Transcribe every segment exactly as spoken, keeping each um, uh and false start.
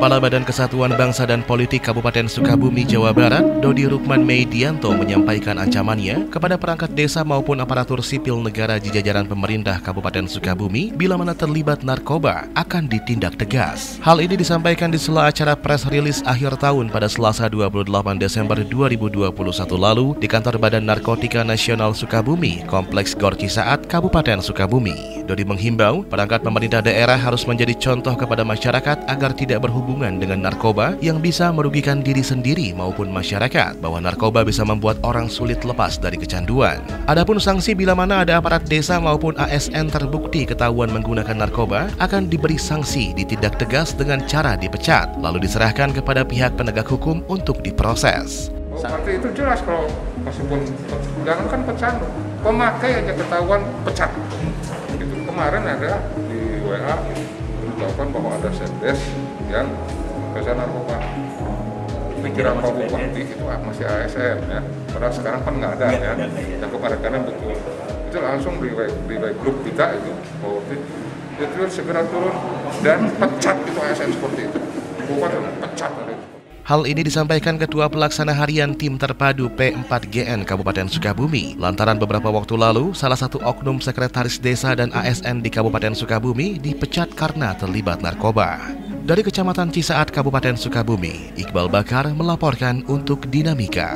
Kepala Badan Kesatuan Bangsa dan Politik Kabupaten Sukabumi, Jawa Barat, Dodi Rukman Meidianto menyampaikan ancamannya kepada perangkat desa maupun aparatur sipil negara di jajaran pemerintah Kabupaten Sukabumi bila mana terlibat narkoba akan ditindak tegas. Hal ini disampaikan di sela acara press release akhir tahun pada Selasa dua puluh delapan Desember dua ribu dua puluh satu lalu di kantor Badan Narkotika Nasional Sukabumi, Kompleks Gor Cisaat, Kabupaten Sukabumi. Dodi menghimbau perangkat pemerintah daerah harus menjadi contoh kepada masyarakat agar tidak berhubungan dengan narkoba yang bisa merugikan diri sendiri maupun masyarakat, bahwa narkoba bisa membuat orang sulit lepas dari kecanduan. Adapun sanksi bila mana ada aparat desa maupun A S N terbukti ketahuan menggunakan narkoba akan diberi sanksi ditindak tegas dengan cara dipecat, lalu diserahkan kepada pihak penegak hukum untuk diproses. Nanti itu jelas kalau meskipun jangan kan pecandu, pemakai aja ketahuan pecat. Itu kemarin ada di W A dilakukan bahwa ada sendes yang pesan narkoba. Pikiran Pak Bupati itu masih A S N ya, padahal sekarang kan nggak ada ya. Yang kemarin kan betul itu langsung di, di, di grup kita itu bahwa itu segera turun dan pecat itu A S N seperti itu. Bupati pecat ada itu. Hal ini disampaikan Ketua Pelaksana Harian Tim Terpadu P empat G N Kabupaten Sukabumi, lantaran beberapa waktu lalu salah satu oknum sekretaris desa dan A S N di Kabupaten Sukabumi dipecat karena terlibat narkoba. Dari Kecamatan Cisaat, Kabupaten Sukabumi, Iqbal Bakar melaporkan untuk Dinamika.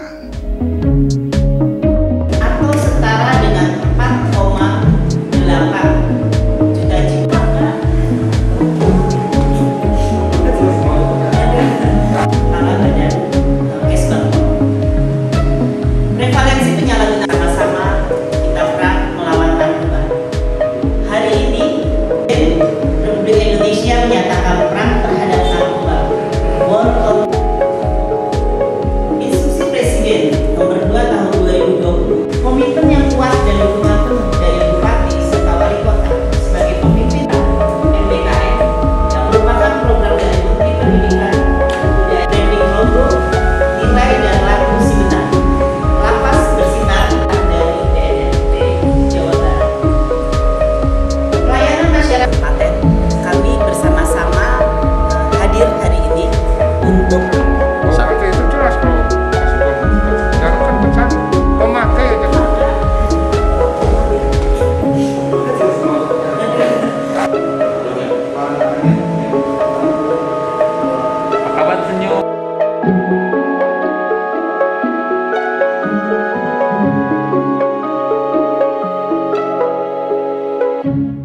Atau setara dengan empat koma delapan juta jiwa. Prevalensi penyalahgunaan sama-sama kita perang melawan narkoba. Hari ini Republik Indonesia menyatakan perang terhadap narkoba. World Instruksi Presiden nomor dua tahun dua ribu dua puluh, komitmen yang kuat dan dukungan penuh dari Bupati serta Wali Kota sebagai pemimpin M B K M yang merupakan program dari Menteri Pendidikan dan Teknologi, nilai dan laku sinar. Lapas bersinar dari D N P Jawa Barat. Pelayanan masyarakat paten, kami bersama-sama uh, hadir hari ini untuk Nanti itu jelas kalau meskipun jangan kan pecandu, pemakai aja. Kawan senyum. Thank you.